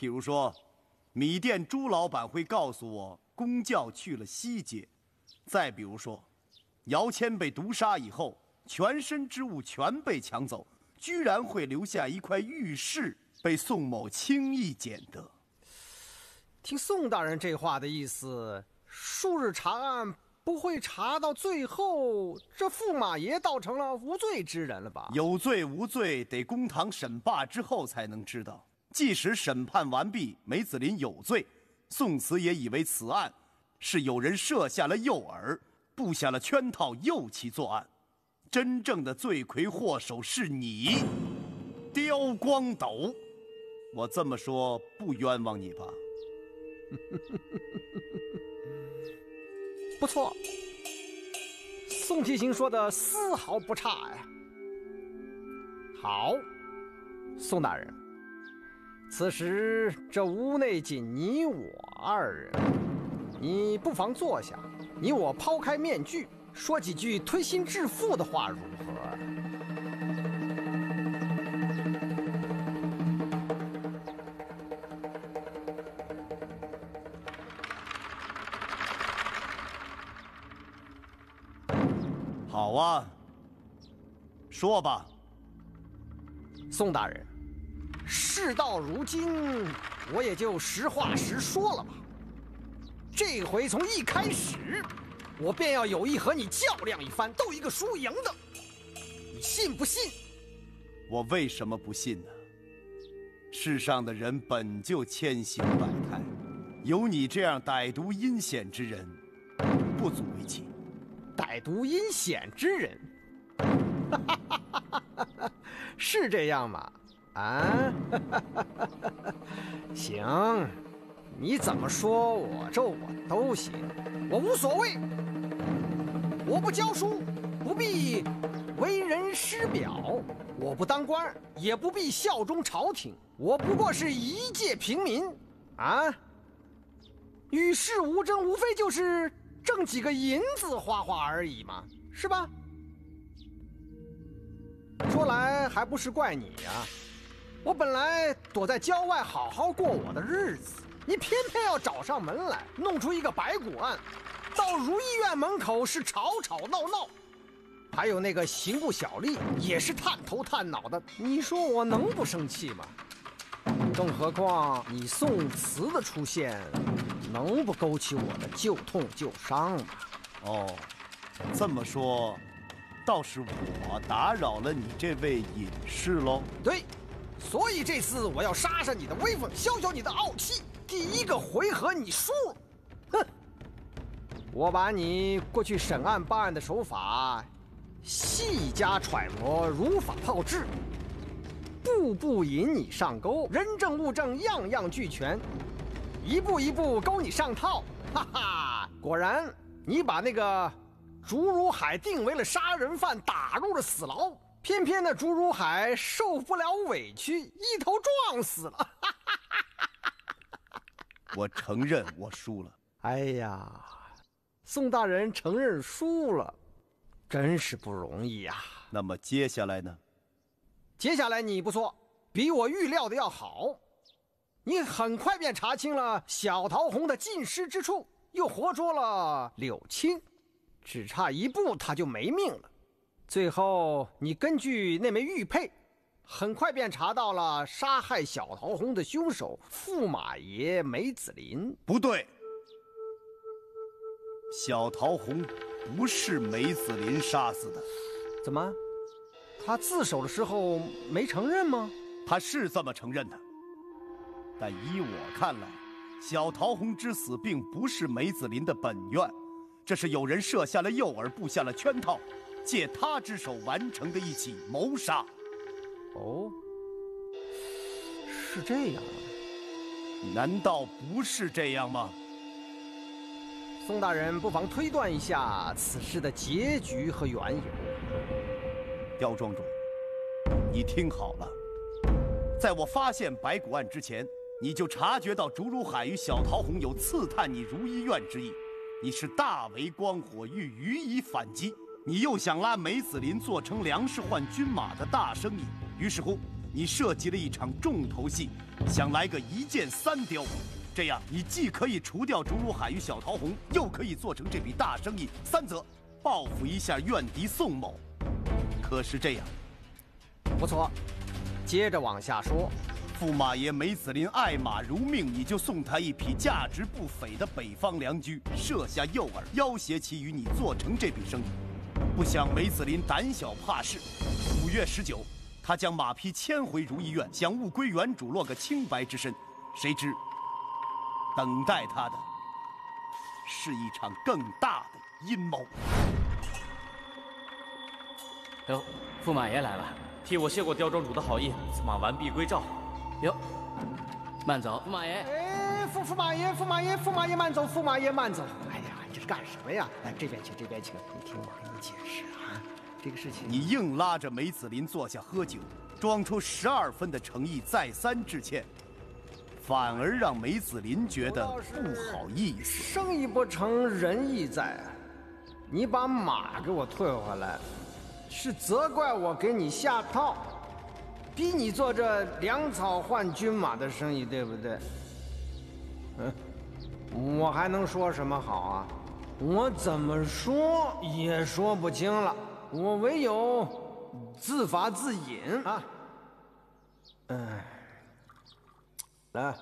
譬如说，米店朱老板会告诉我公教去了西街；再比如说，姚谦被毒杀以后，全身之物全被抢走，居然会留下一块玉饰被宋某轻易捡得。 听宋大人这话的意思，数日查案不会查到最后，这驸马爷倒成了无罪之人了吧？ 有罪无罪得公堂审罢之后才能知道。即使审判完毕，梅子林有罪，宋慈也以为此案是有人设下了诱饵，布下了圈套，诱其作案。真正的罪魁祸首是你，刁光斗。我这么说不冤枉你吧？ 不错，宋提刑说的丝毫不差呀。好，宋大人，此时这屋内仅你我二人，你不妨坐下，你我抛开面具，说几句推心置腹的话如何？ 好啊，说吧。 宋大人，事到如今，我也就实话实说了吧。这回从一开始，我便要有意和你较量一番，斗一个输赢的，你信不信？ 我为什么不信呢？世上的人本就千形百态，有你这样歹毒阴险之人，不足为奇。 歹毒阴险之人，是这样吗？啊，行，你怎么说我咒我都行，我无所谓。我不教书，不必为人师表；我不当官，也不必效忠朝廷。我不过是一介平民啊，与世无争，无非就是挣几个银子花花而已嘛，是吧？说来还不是怪你呀，我本来躲在郊外好好过我的日子，你偏偏要找上门来，弄出一个白骨案，到如意院门口是吵吵闹闹，还有那个刑部小吏也是探头探脑的，你说我能不生气吗？更何况你宋慈的出现，能不勾起我的旧痛旧伤吗？ 哦，这么说，倒是我打扰了你这位隐士喽。 对，所以这次我要杀杀你的威风，消消你的傲气。第一个回合你输了，哼！我把你过去审案办案的手法细加揣摩，如法炮制，步步引你上钩，人证物证样样俱全，一步一步勾你上套。哈哈，果然你把那个朱如海定为了杀人犯，打入了死牢，偏偏那朱如海受不了委屈，一头撞死了。 我承认我输了。 哎呀，宋大人承认输了，真是不容易呀。 那么接下来呢？ 接下来你不错，比我预料的要好。你很快便查清了小桃红的尽失之处，又活捉了柳青，只差一步他就没命了。最后你根据那枚玉佩，很快便查到了杀害小桃红的凶手驸马爷梅子林。 不对，小桃红不是梅子林杀死的。 怎么？他自首的时候没承认吗？ 他是这么承认的，但依我看来，小桃红之死并不是梅子林的本愿，这是有人设下了诱饵，布下了圈套，借他之手完成的一起谋杀。 哦，是这样啊？ 难道不是这样吗？ 宋大人不妨推断一下此事的结局和缘由。 刁庄主，你听好了，在我发现白骨案之前，你就察觉到竹如海与小桃红有刺探你如意院之意，你是大为光火，欲予以反击。你又想拉梅子林做成粮食换军马的大生意，于是乎， 你设计了一场重头戏，想来个一箭三雕。这样，你既可以除掉竹如海与小桃红，又可以做成这笔大生意，三则报复一下怨敌宋某。可是这样， 不错，接着往下说。 驸马爷梅子林爱马如命，你就送他一匹价值不菲的北方良驹，设下诱饵，要挟其与你做成这笔生意。不想梅子林胆小怕事，5月19，他将马匹牵回如意院，想物归原主，落个清白之身。谁知，等待他的是一场更大的阴谋。 哟，驸马爷来了，替我谢过刁庄主的好意，此马完璧归赵。哟，慢走，驸马爷。 哎，驸马爷慢走，驸马爷慢走。哎呀，你这是干什么呀？哎，这边请，这边请。你听我给你解释啊，这个事情。 你硬拉着梅子林坐下喝酒，装出12分的诚意，再三致歉，反而让梅子林觉得不好意思。 生意不成仁义在，你把马给我退回来，是责怪我给你下套。逼你做这粮草换军马的生意，对不对？我还能说什么好啊？我怎么说也说不清了，我唯有自罚自饮啊。来，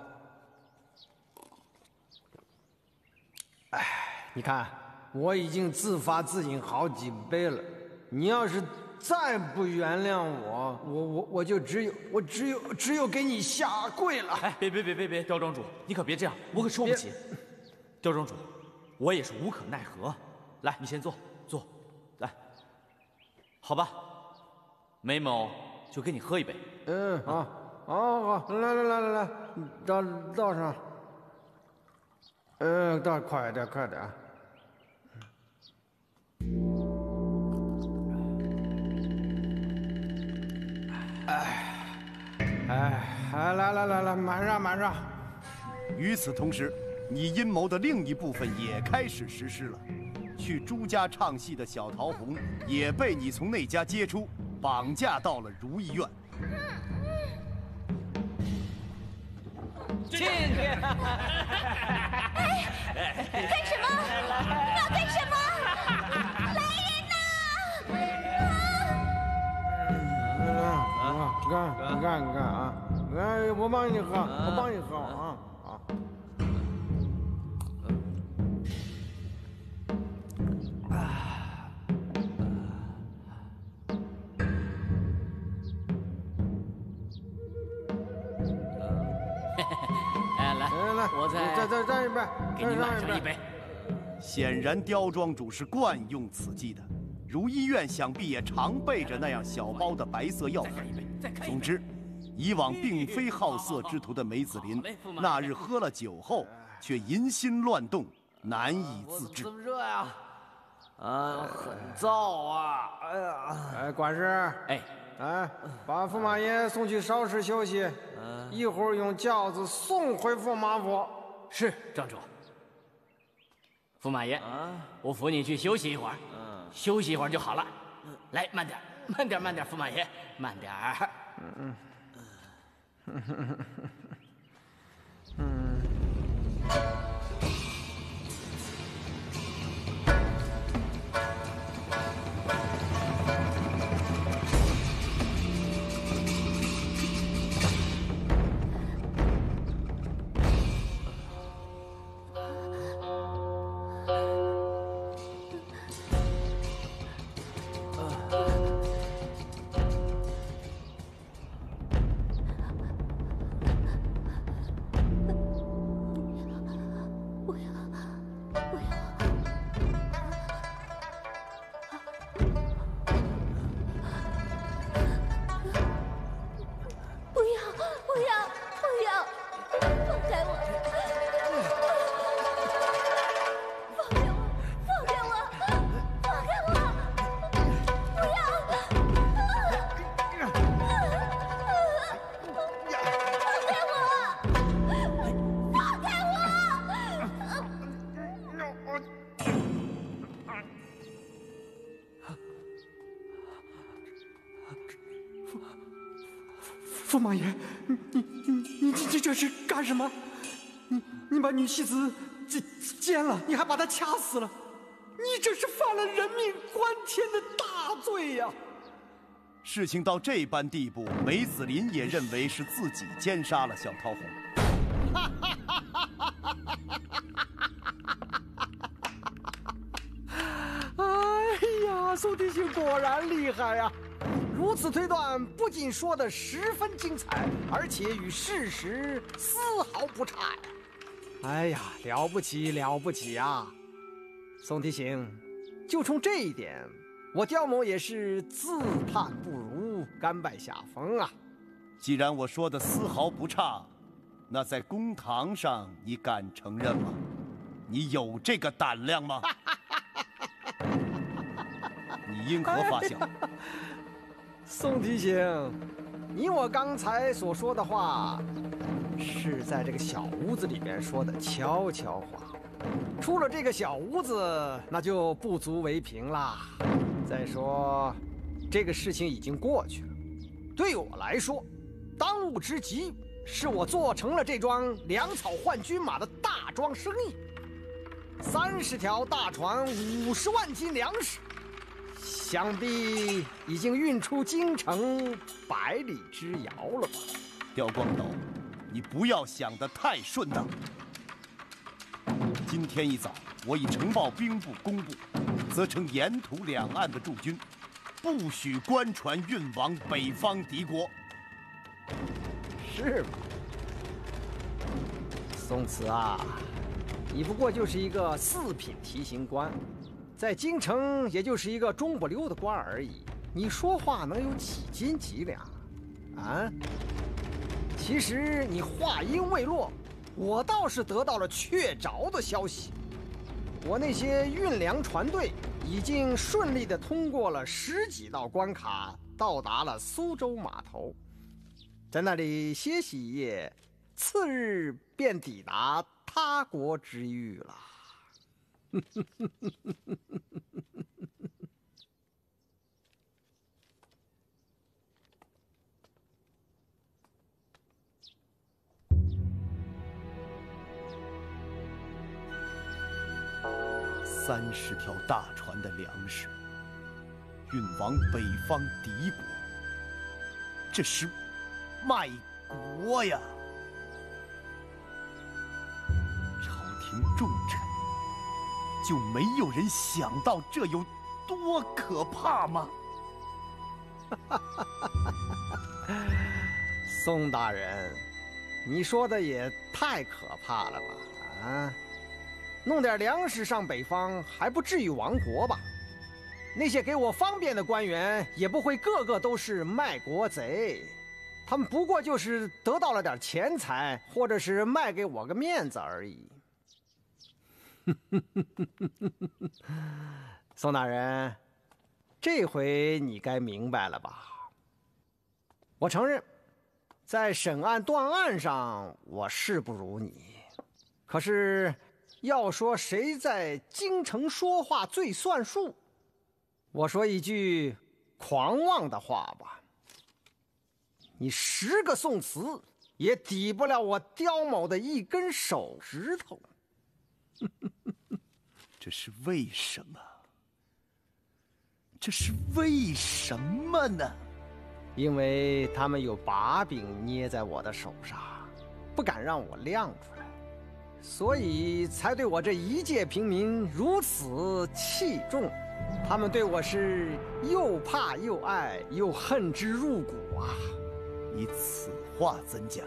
哎，你看，我已经自罚自饮好几杯了，你要是再不原谅我就只有给你下跪了。 哎，别，刁庄主，你可别这样，我可受不起。刁庄主，我也是无可奈何。来，你先坐，来，好吧，梅某就跟你喝一杯。 好，来，倒上。倒快点。来，满上。 与此同时，你阴谋的另一部分也开始实施了。去朱家唱戏的小桃红也被你从那家接出，绑架到了如意院。 进去！ 干什么？你要干什么？来人呐！ 你干啊！哎，我帮你喝啊！来， 我再一杯， 给你满上一杯。 显然，刁庄主是惯用此计的。如医院想必也常备着那样小包的白色药粉。总之，以往并非好色之徒的梅子林，那日喝了酒后，却淫心乱动，难以自制。 怎么热呀？很燥啊！ 哎，管事。把驸马爷送去稍事休息，一会儿用轿子送回驸马府。 是，庄主。驸马爷，我扶你去休息一会儿，休息一会儿就好了。来，慢点，驸马爷，慢点儿。 驸马爷，你这是干什么？你把女戏子奸了，你还把她掐死了，你这是犯了人命关天的大罪呀！ 事情到这般地步，梅子林也认为是自己奸杀了小桃红。 哎呀，宋提刑果然厉害呀！如此推断，不仅说得十分精彩，而且与事实丝毫不差呀！哎呀，了不起了不起呀！宋提刑，就冲这一点，我刁某也是自叹不如，甘拜下风啊！ 既然我说的丝毫不差，那在公堂上你敢承认吗？你有这个胆量吗？你因何发笑？ 宋提刑，你我刚才所说的话，是在这个小屋子里边说的悄悄话。出了这个小屋子，那就不足为凭啦。再说，这个事情已经过去了。对我来说，当务之急是我做成了这桩粮草换军马的大桩生意，30条大船，50万斤粮食。想必已经运出京城100里之遥了吧？ 刁光斗，你不要想得太顺当。今天一早，我已呈报兵部工部，责成沿途两岸的驻军，不许官船运往北方敌国。 是吗？宋慈啊，你不过就是一个4品提刑官。在京城，也就是一个中不溜的官而已。你说话能有几斤几两啊？其实你话音未落，我倒是得到了确凿的消息。我那些运粮船队已经顺利地通过了10几道关卡，到达了苏州码头，在那里歇息一夜，次日便抵达他国之域了。 30条大船的粮食运往北方敌国，这是卖国呀！朝廷重臣就没有人想到这有多可怕吗？ 宋大人，你说的也太可怕了吧？啊，弄点粮食上北方还不至于亡国吧？那些给我方便的官员也不会个个都是卖国贼，他们不过就是得到了点钱财，或者是卖给我个面子而已。宋大人，这回你该明白了吧？我承认，在审案断案上我是不如你，可是要说谁在京城说话最算数，我说一句狂妄的话吧，你10个宋慈也抵不了我刁某的一根手指头。 这是为什么？这是为什么呢？ 因为他们有把柄捏在我的手上，不敢让我亮出来，所以才对我这一介平民如此器重。他们对我是又怕又爱，又恨之入骨啊！ 你此话怎讲？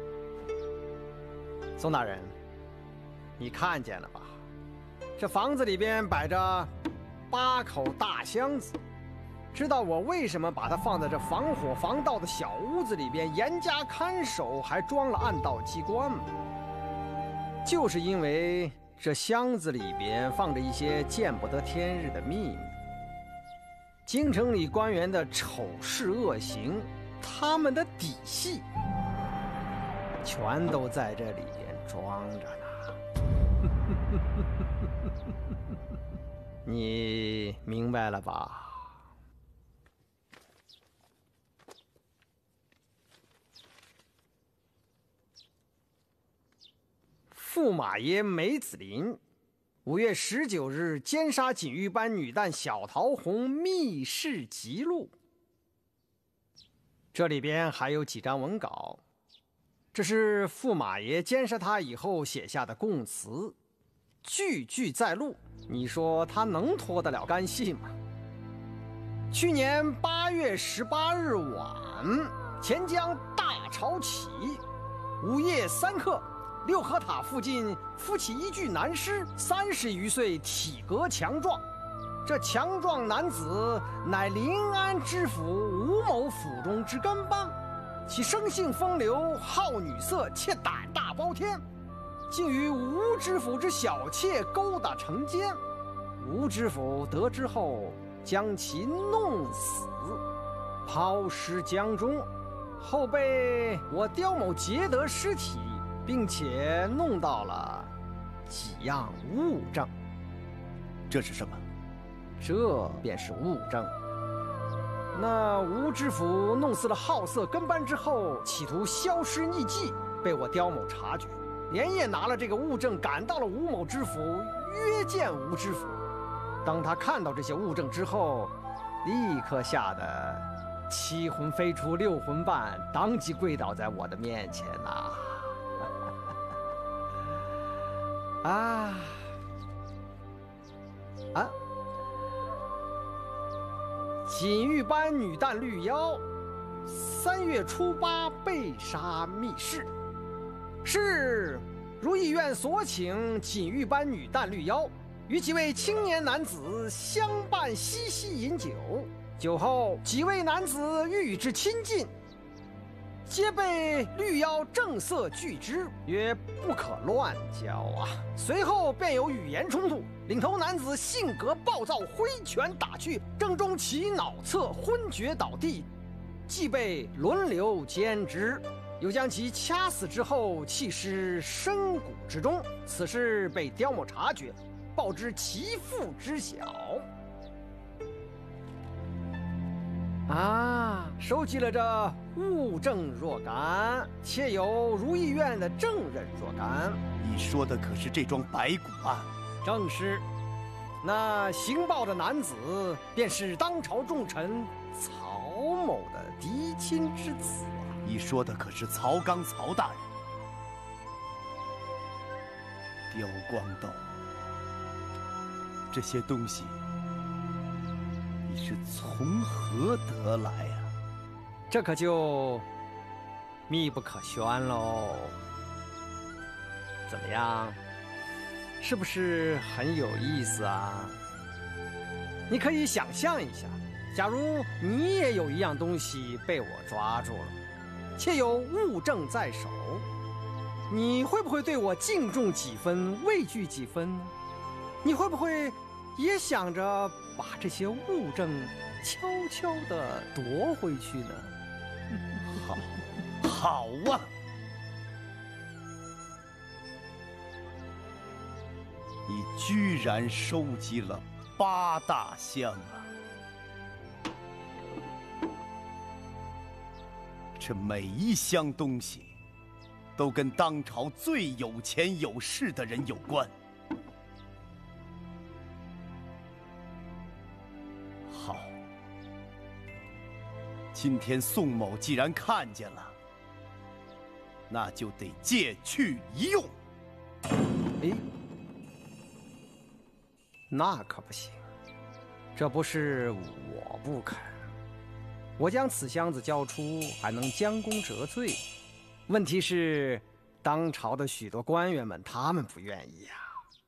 宋大人，你看见了吧？这房子里边摆着8口大箱子，知道我为什么把它放在这防火防盗的小屋子里边严加看守，还装了暗道机关吗？就是因为这箱子里边放着一些见不得天日的秘密，京城里官员的丑事恶行，他们的底细，全都在这里边装着呢。你明白了吧？ 驸马爷梅子林5月19日奸杀锦玉班女旦小桃红密室辑录。这里边还有几张文稿，这是驸马爷奸杀他以后写下的供词，句句在录。你说他能脱得了干系吗？去年8月18日晚，钱江大潮起，午夜3刻，六合塔附近浮起一具男尸，30余岁，体格强壮。这强壮男子乃临安知府吴某府中之跟班，其生性风流，好女色，且胆大包天，竟与吴知府之小妾勾搭成奸。吴知府得知后，将其弄死，抛尸江中，后被我刁某劫得尸体，并且弄到了几样物证。 这是什么？ 这便是物证。那吴知府弄死了好色跟班之后，企图消失匿迹，被我刁某察觉，连夜拿了这个物证赶到了吴某知府，约见吴知府。当他看到这些物证之后，立刻吓得7魂飞出6魂半，当即跪倒在我的面前呐！锦玉班女旦绿妖，3月初8被杀密室。是如意院所请锦玉班女旦绿妖与几位青年男子相伴嬉戏饮酒，酒后几位男子欲与之亲近，皆被绿妖正色拒之，曰不可乱交啊。随后便有语言冲突，领头男子性格暴躁，挥拳打去，正中其脑侧，昏厥倒地，即被轮流监之，又将其掐死之后弃尸深谷之中。此事被刁某察觉，报知其父知晓。收集了这物证若干，且有如意院的证人若干。 你说的可是这桩白骨案？ 正是。那行报的男子便是当朝重臣曹某的嫡亲之子啊！ 你说的可是曹刚曹大人？刁光斗，这些东西你是从何得来啊？ 这可就密不可宣喽。怎么样？是不是很有意思啊？你可以想象一下，假如你也有一样东西被我抓住了，且有物证在手，你会不会对我敬重几分，畏惧几分呢？你会不会也想着把这些物证悄悄地夺回去呢？ 好啊！你居然收集了8大箱啊！这每一箱东西都跟当朝最有钱有势的人有关。好，今天宋某既然看见了，那就得借去一用。 那可不行，这不是我不肯。我将此箱子交出，还能将功折罪。问题是，当朝的许多官员们，他们不愿意呀。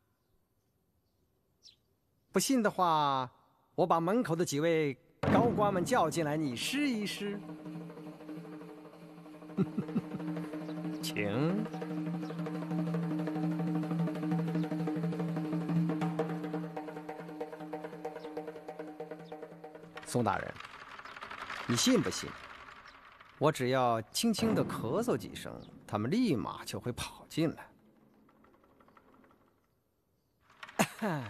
不信的话，我把门口的几位高官们叫进来，你试一试。请。宋大人，你信不信？我只要轻轻地咳嗽几声，他们立马就会跑进来。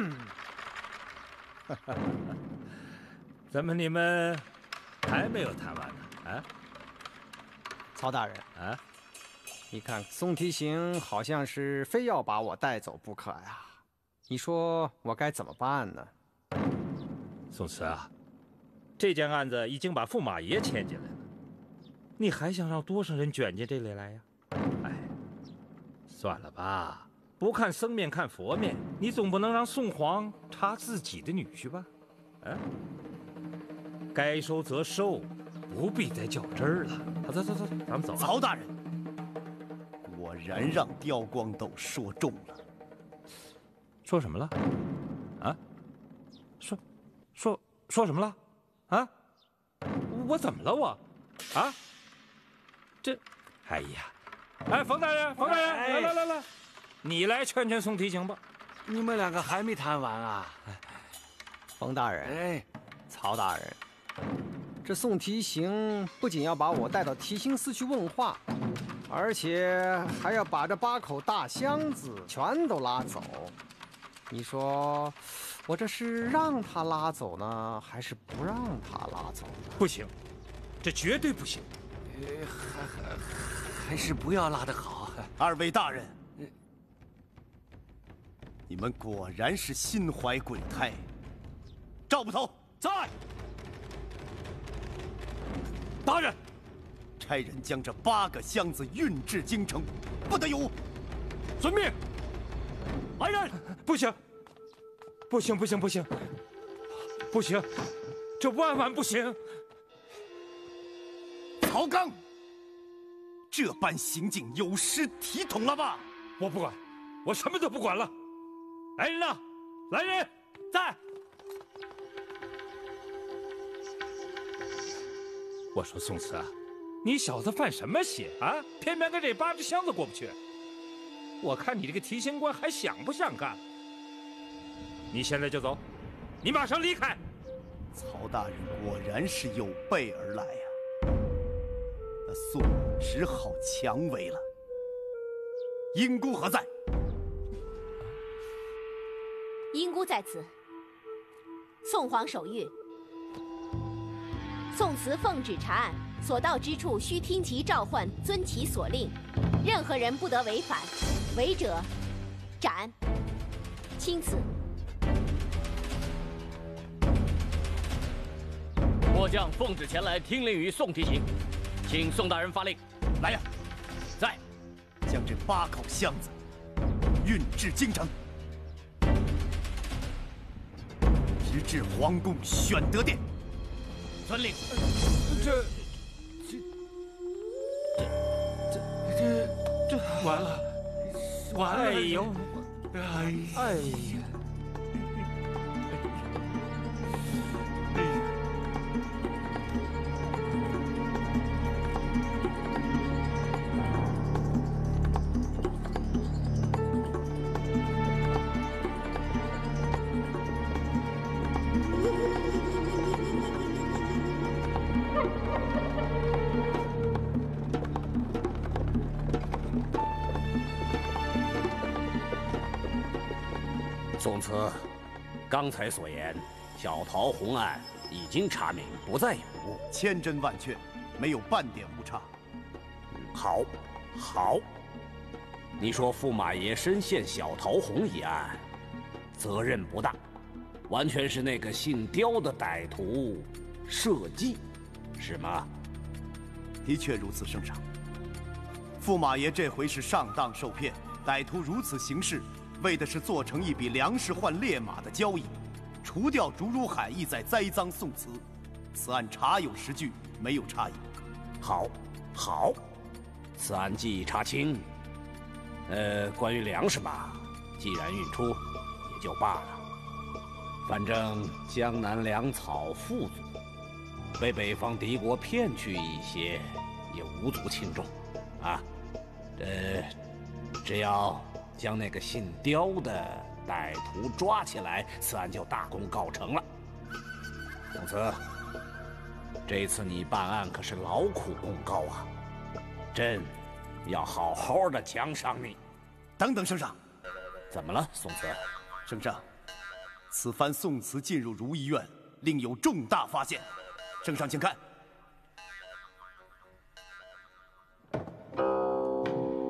怎么你们还没有谈完呢？啊， 曹大人啊， 你看宋提刑好像是非要把我带走不可呀，你说我该怎么办呢？ 宋慈啊，这件案子已经把驸马爷牵进来了，你还想让多少人卷进这里来呀？哎，算了吧，不看僧面看佛面，你总不能让宋皇查自己的女婿吧？啊，该收则收，不必再较真儿了。走，咱们走啊。 曹大人，果然让刁光斗说中了。 说什么了？啊？说什么了？啊？我怎么了我？啊？这，哎呀，哎，冯大人，来，你来劝劝宋提刑吧。 你们两个还没谈完啊？ 冯大人， 哎， 曹大人，这宋提刑不仅要把我带到提刑司去问话，而且还要把这8口大箱子全都拉走。你说，我这是让他拉走呢，还是不让他拉走呢？ 不行，这绝对不行。 还是不要拉得好。 二位大人，你们果然是心怀鬼胎。赵捕头在。 大人， 差人将这8个箱子运至京城，不得有误。 遵命。来人！不行，这万万不行！ 曹刚，这般行径有失体统了吧？ 我不管，我什么都不管了。来人呐！来人，在！我说宋慈啊，你小子犯什么邪啊？偏偏跟这8只箱子过不去。我看你这个提刑官还想不想干？你现在就走，你马上离开。 曹大人果然是有备而来呀，那宋只好强为了。英姑何在？ 英姑在此。宋皇手谕：宋慈奉旨查案，所到之处须听其召唤，遵其所令，任何人不得违反，违者斩。钦此。 末将奉旨前来听令于宋提刑，请宋大人发令。 来呀， 在。 将这8口箱子运至京城，直至皇宫选德殿。 遵令。 这完了！哎呦！哎呀！ 宋慈，刚才所言，小桃红案已经查明，不再有误， 千真万确，没有半点误差。 好，好。你说驸马爷深陷小桃红一案，责任不大，完全是那个姓刁的歹徒设计，是吗？ 的确如此，圣上。驸马爷这回是上当受骗，歹徒如此行事，为的是做成一笔粮食换烈马的交易，除掉竹如海，意在栽赃宋慈。此案查有实据，没有差异。 好，好，此案既已查清。关于粮食嘛，既然运出，也就罢了。反正江南粮草富足，被北方敌国骗去一些，也无足轻重，啊。只要将那个姓刁的歹徒抓起来，此案就大功告成了。宋慈，这次你办案可是劳苦功高啊，朕要好好的奖赏你。 等等，圣上， 怎么了，宋慈？ 圣上，此番宋慈进入如意院，另有重大发现。圣上，请看。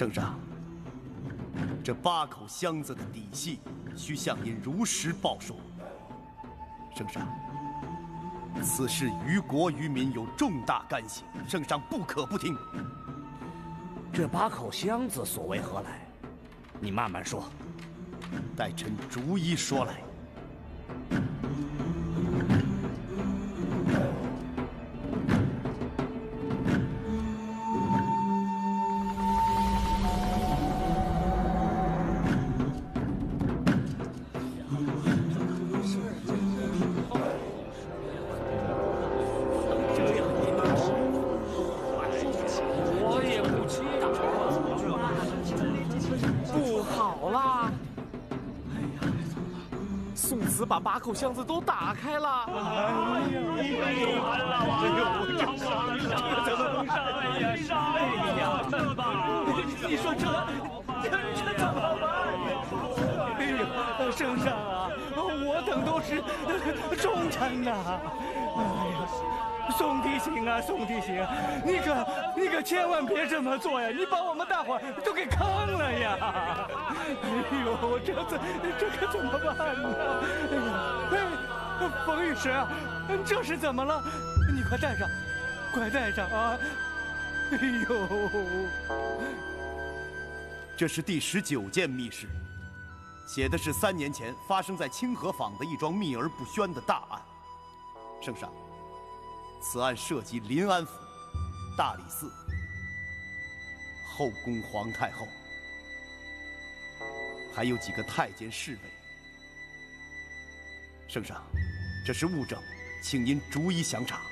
圣上，这8口箱子的底细，需向您如实报说。圣上，此事于国于民有重大干系，圣上不可不听。 这8口箱子所为何来？你慢慢说， 待臣逐一说来。 把8口箱子都打开了！哎呀，你说这怎么办呀？哎呀，圣上啊，我等都是忠臣呐！哎呀，宋提刑啊，宋提刑，你可千万别这么做呀！你把我们大伙儿都给坑了呀！哎呦，这可怎么办呢？哎，冯御史，这是怎么了？你快带上，快带上啊！哎呦， 这是第19件密事，写的是3年前发生在清河坊的一桩秘而不宣的大案。圣上，此案涉及临安府、大理寺、后宫皇太后，还有几个太监侍卫。圣上，这是物证，请您逐一详查。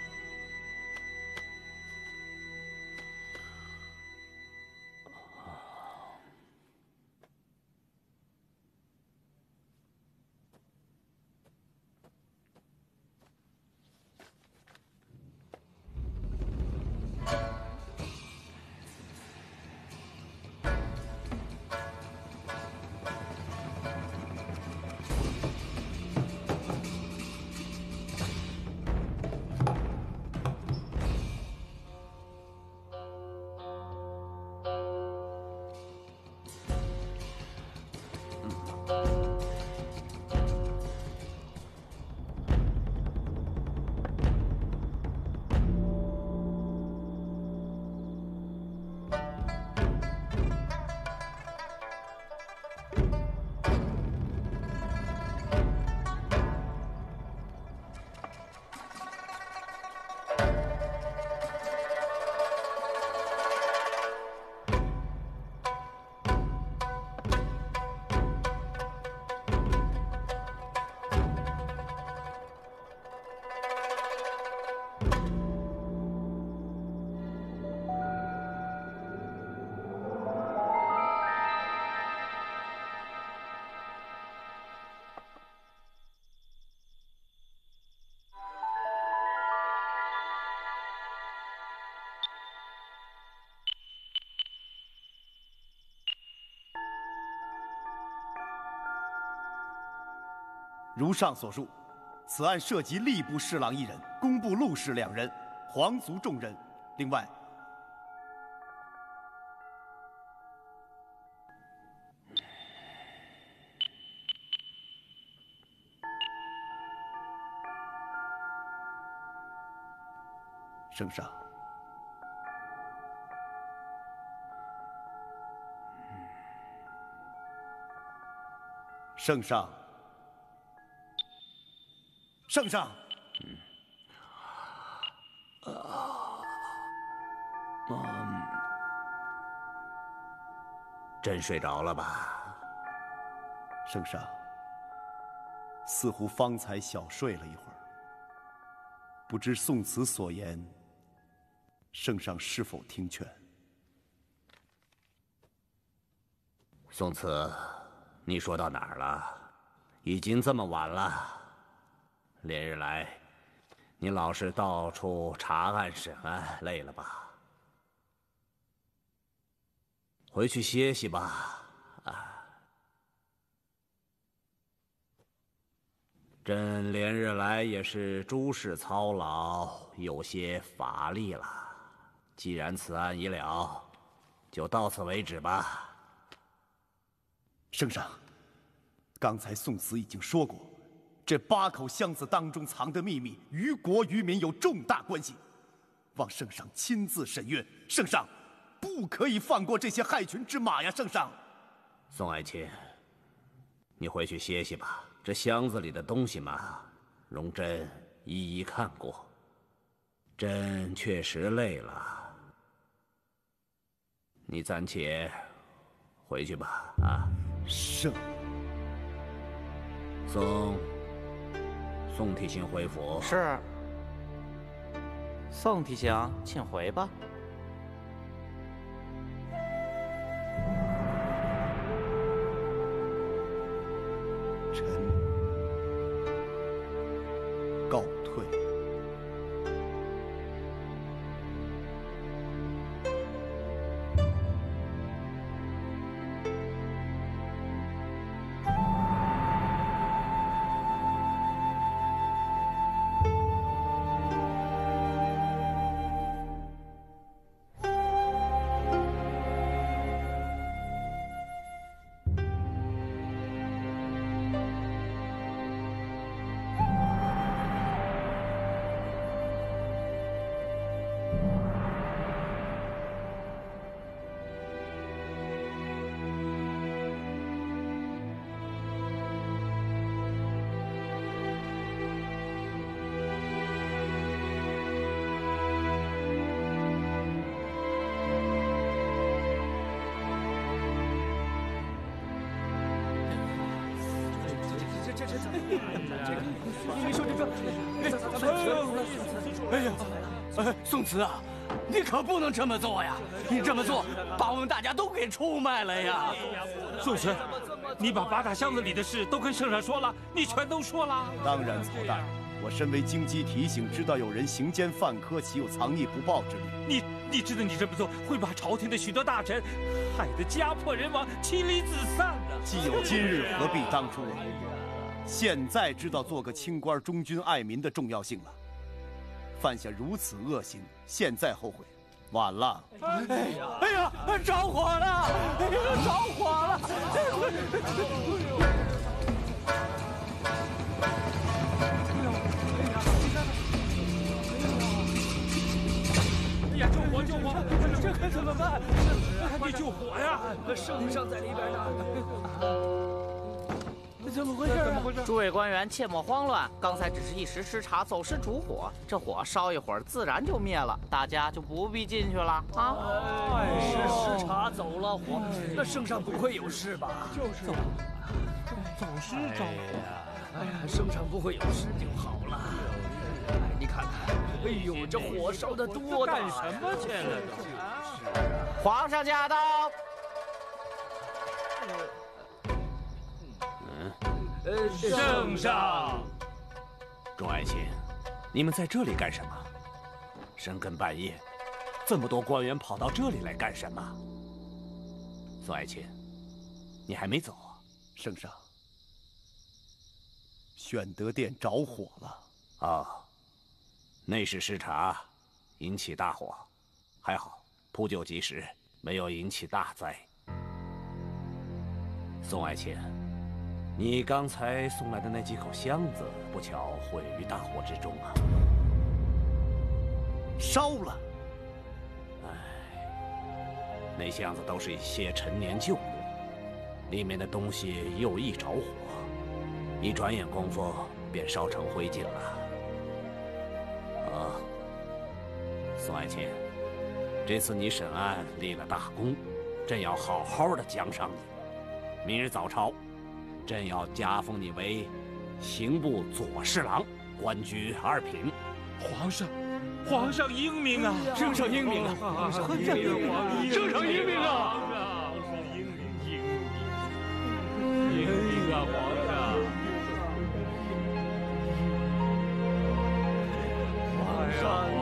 如上所述，此案涉及吏部侍郎1人，工部录事2人，皇族众人。另外，圣上，圣上。圣上， 真睡着了吧？ 圣上，似乎方才小睡了一会儿，不知宋慈所言，圣上是否听劝？ 宋慈，你说到哪儿了？已经这么晚了。连日来，你老是到处查案审案，累了吧？回去歇息吧。朕连日来也是诸事操劳，有些乏力了。既然此案已了， 就到此为止吧。 圣上，刚才宋慈已经说过，这8口箱子当中藏的秘密与国与民有重大关系，望圣上亲自审阅。圣上不可以放过这些害群之马呀！圣上， 宋爱卿，你回去歇息吧。这箱子里的东西嘛，容朕一一看过。朕确实累了，你暂且回去吧。啊， 圣。 宋提刑回府。 是。宋提刑，请回吧。 臣告退。 宋慈啊，你可不能这么做呀！你这么做，把我们大家都给出卖了呀！ 宋慈，你把8大箱子里的事都跟圣上说了，你全都说了。 当然，曹大人，我身为京畿提刑，知道有人行奸犯科，岂有藏匿不报之理？ 你知道你这么做会把朝廷的许多大臣害得家破人亡、妻离子散呢。 既有今日，何必当初啊？现在知道做个清官忠君爱民的重要性了。犯下如此恶行，现在后悔，晚了。 哎呀，着火了！着火了！ 哎呀，救火！这可怎么办？赶紧救火呀！ 圣上在里边呢。 怎么回事？ 诸位官员切莫慌乱，刚才只是一时失察，走失烛火，这火烧一会儿自然就灭了，大家就不必进去了啊。 是失察走了火，那圣上不会有事吧？就是走失着火。 哎呀，圣上不会有事就好了。你看看，哎呦，这火烧得多大！ 干什么去了都？ 皇上驾到。 圣上， 众爱卿，你们在这里干什么？深更半夜，这么多官员跑到这里来干什么？宋爱卿，你还没走啊？ 圣上，宣德殿着火了。 哦，内侍失察，引起大火，还好扑救及时，没有引起大灾。宋爱卿，你刚才送来的那几口箱子，不巧毁于大火之中啊！ 烧了。 唉，那箱子都是一些陈年旧物，里面的东西又易着火，一转眼功夫便烧成灰烬了。宋爱卿，这次你审案立了大功，朕要好好的奖赏你。明日早朝，朕要加封你为刑部左侍郎，官居2品。 皇上英明啊！ 圣上英明啊！ 皇上英明啊！ 圣上英明啊！ 英明啊！皇上！皇上！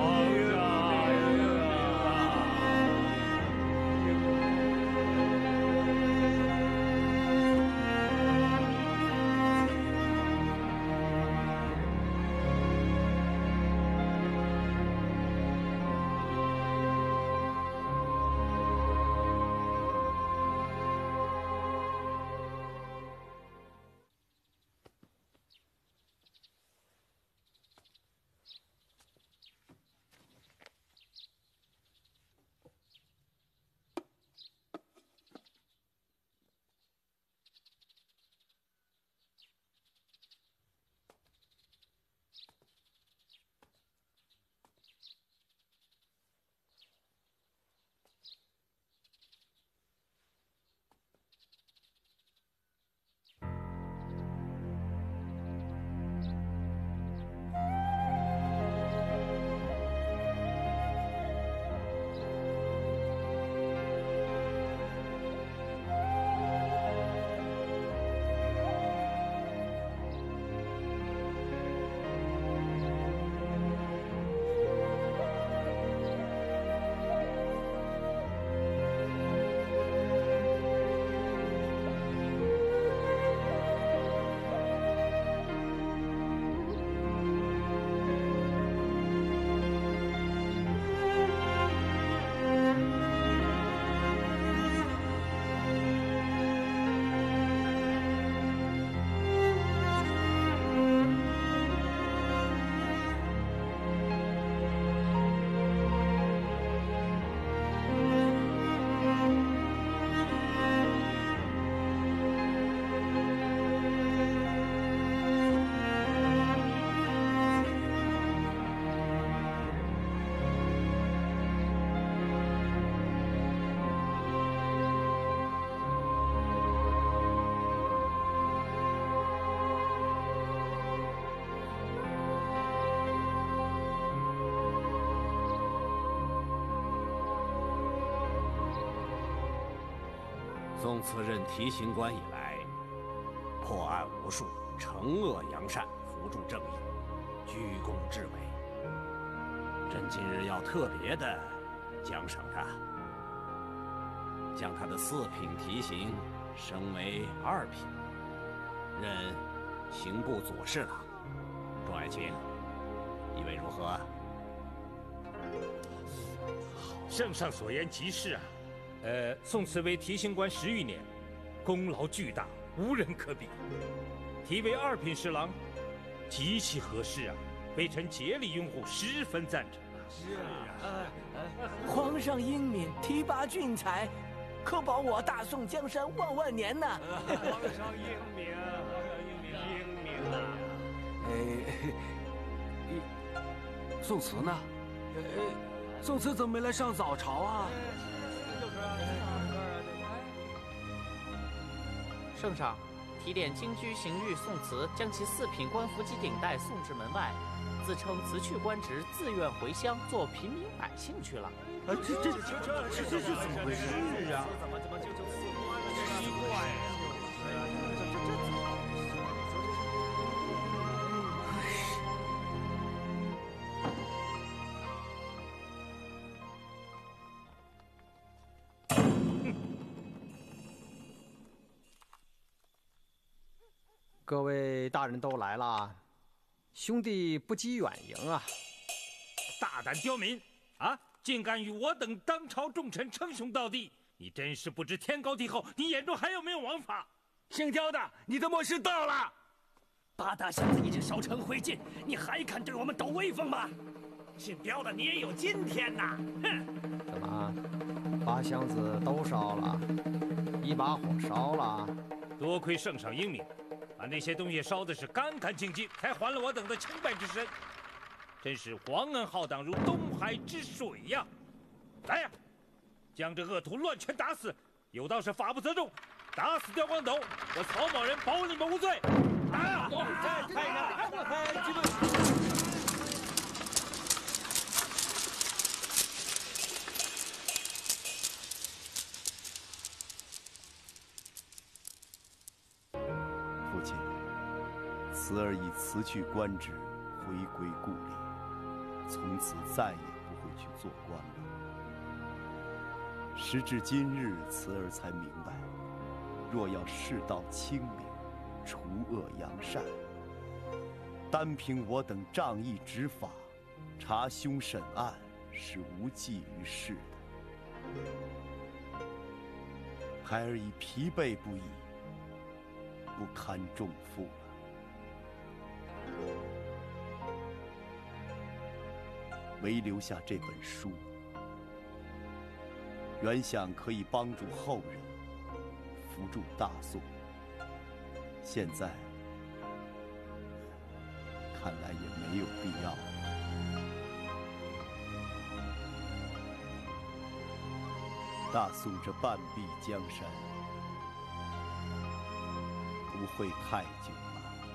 宋慈任提刑官以来，破案无数，惩恶扬善，扶助正义，居功至伟。朕今日要特别的奖赏他，将他的4品提刑升为2品，任刑部左侍郎。众爱卿，以为如何？ 圣上所言极是啊。宋慈为提刑官10余年，功劳巨大，无人可比。提为2品侍郎，极其合适啊！微臣竭力拥护，十分赞成啊！ 是啊，皇上英明，提拔俊才，可保我大宋江山万万年呐！ 皇上英明，英明啊！ 宋慈呢？宋慈怎么没来上早朝啊？ 圣上，提点京居刑狱宋慈将其4品官服及顶戴送至门外，自称辞去官职，自愿回乡做平民百姓去了。 这是怎么回事？是啊， 怎么就奇怪呀？ 各位大人都来了，兄弟不积远迎啊！ 大胆刁民啊！竟敢与我等当朝重臣称兄道弟，你真是不知天高地厚！你眼中还有没有王法？ 姓刁的，你的末世到了！ 八大箱子已经烧成灰烬，你还敢对我们抖威风吗？姓刁的，你也有今天呐！哼！ 怎么，8箱子都烧了，1把火烧了？ 多亏圣上英明，把那些东西烧的是干干净净，才还了我等的清白之身。真是皇恩浩荡如东海之水呀！来呀，将这恶徒乱拳打死！有道是法不责众，打死刁光斗，我曹某人保你们无罪！打呀！ 父亲，慈儿已辞去官职，回归故里，从此再也不会去做官了。时至今日，慈儿才明白，若要世道清明，除恶扬善，单凭我等仗义执法，查凶审案，是无济于事的。孩儿已疲惫不已，不堪重负了。唯留下这本书，原想可以帮助后人，扶助大宋。现在看来也没有必要了。大宋这半壁江山不会太久了。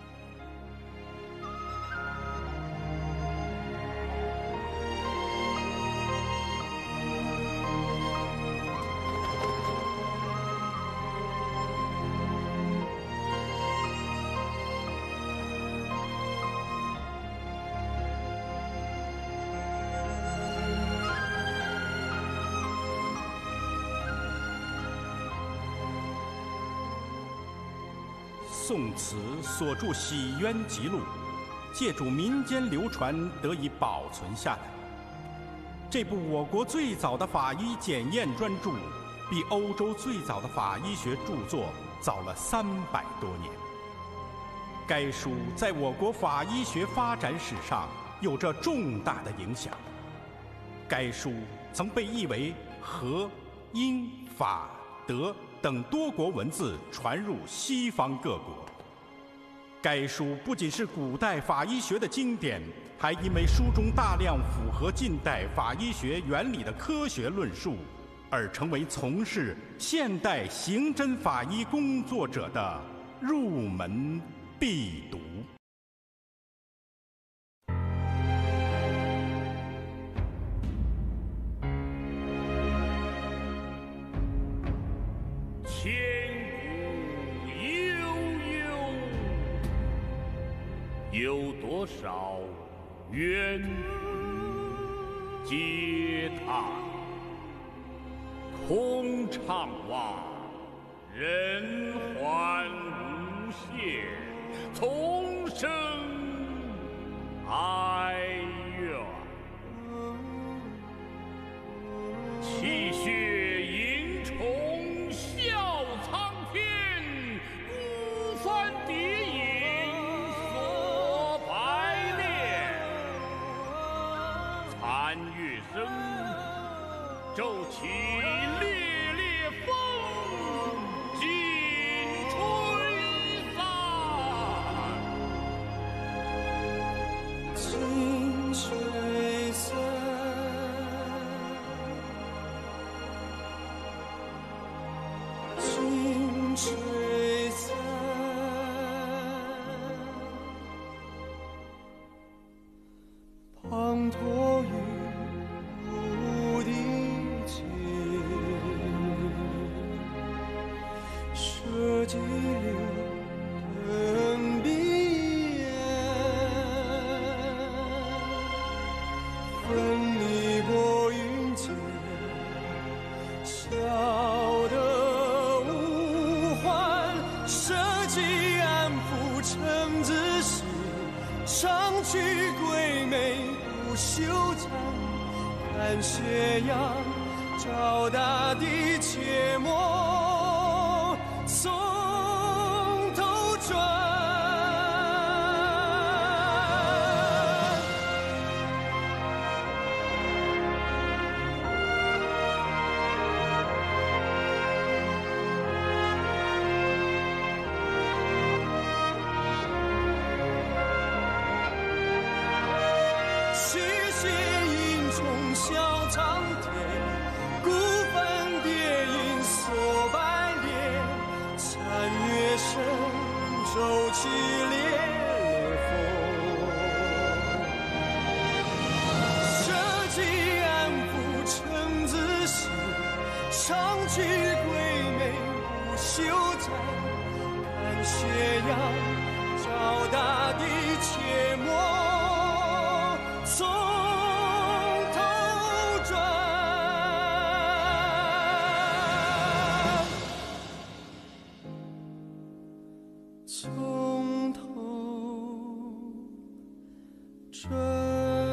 宋慈所著《洗冤集录》，借助民间流传得以保存下来。这部我国最早的法医检验专著，比欧洲最早的法医学著作早了300多年。该书在我国法医学发展史上有着重大的影响。该书曾被译为荷、英、法、德等多国文字传入西方各国。该书不仅是古代法医学的经典，还因为书中大量符合近代法医学原理的科学论述，而成为从事现代刑侦法医工作者的入门必读。 切有多少冤嗟叹，空怅望人寰无限，从生哀怨，泣血银虫笑苍天，孤帆蝶影锁白练，残月生，骤起烈烈风，尽吹散。 尽吹散。尽吹散。滂沱于无地界，社稷流腾鼻烟，分离拨云间，笑得无欢，社稷安抚臣子心，长驱归美不休战，看斜阳照大地，切莫从头转。泣血银虫笑苍天，孤帆蝶影锁白练，残月生，骤起烈烈风。社稷安抚臣子心，长驱归美不休战，看斜阳照大地，切莫从头转。从头转。